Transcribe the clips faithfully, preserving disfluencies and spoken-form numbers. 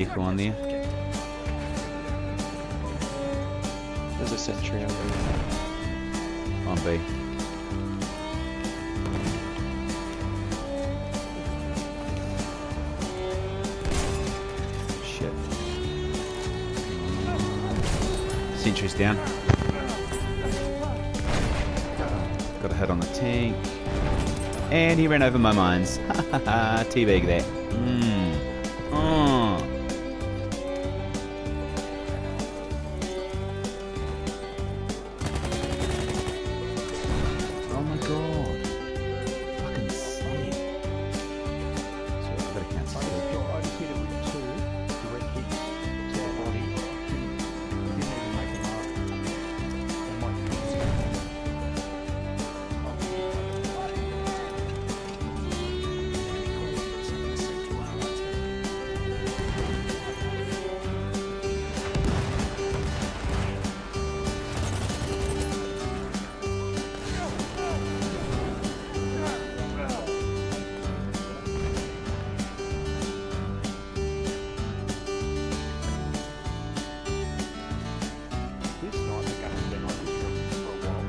vehicle on there. There's a sentry over there. On B. Shit. Sentry's down. Got a hit on the tank. And he ran over my mines. Ha ha ha. Teabag that. Mmm. Oh. Oh my god. Fucking sick. So I've got to cancel I it. just got, I just hit it with two direct hits to the body. Didn't, didn't even make a mark. I might this sniper gun's been on this room for a while.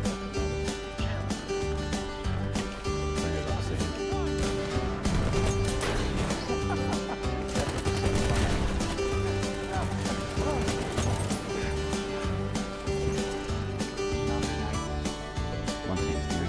One tank's down.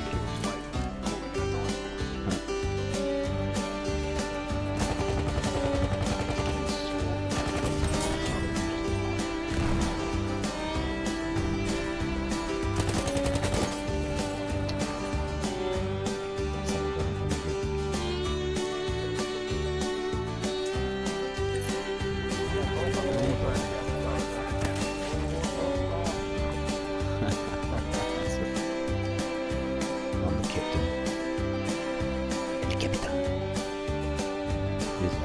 I'm the captain. El Capitan. There's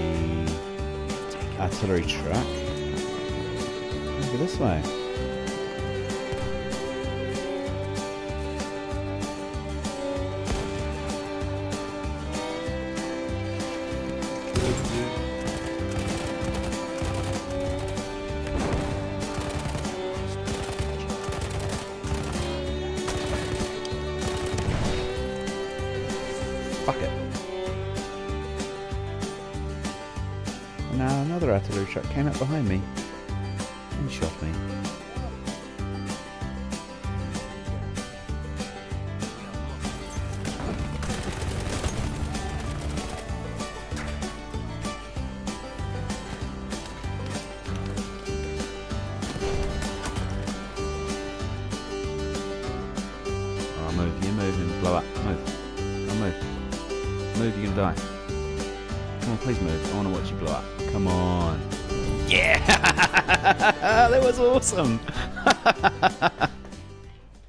a artillery truck. Over this way. Fuck it. And now another artillery truck came up behind me and shot me. Oh, move, you move and blow up. Move. Oh, move. Move, you're gonna die. Come on, please move. I wanna watch you blow up. Come on. Yeah! That was awesome!